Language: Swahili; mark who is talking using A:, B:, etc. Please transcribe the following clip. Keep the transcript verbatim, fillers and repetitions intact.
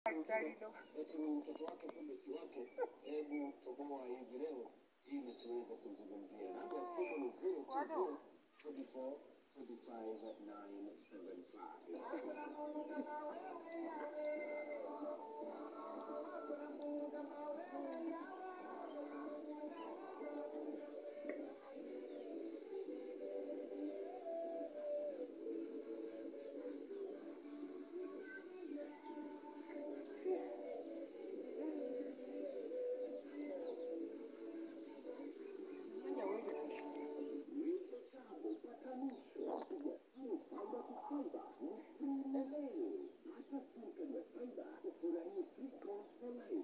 A: eti ni mtoto wake kumbe si wake. Hebu toboa hivi leo ili tuweze kuzungumzia. Namba ya simu ni zero two zero two four two five nine seven five. Fiber,